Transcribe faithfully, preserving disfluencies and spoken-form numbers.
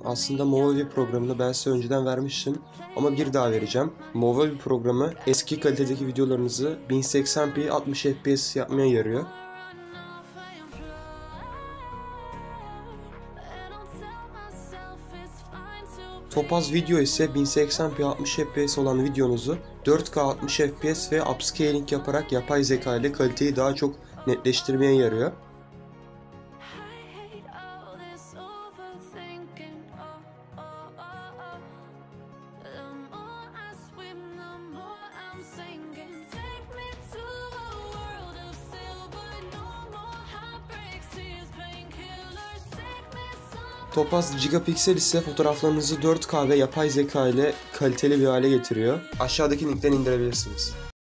Aslında Movavi programını ben size önceden vermiştim ama bir daha vereceğim. Movavi programı eski kalitedeki videolarınızı bin seksen p altmış F P S yapmaya yarıyor. Topaz Video ise bin seksen p altmış F P S olan videonuzu dört K altmış F P S ve upscaling yaparak yapay zeka ile kaliteyi daha çok netleştirmeye yarıyor. Topaz Gigapiksel ise fotoğraflarınızı dört K ve yapay zeka ile kaliteli bir hale getiriyor. Aşağıdaki linkten indirebilirsiniz.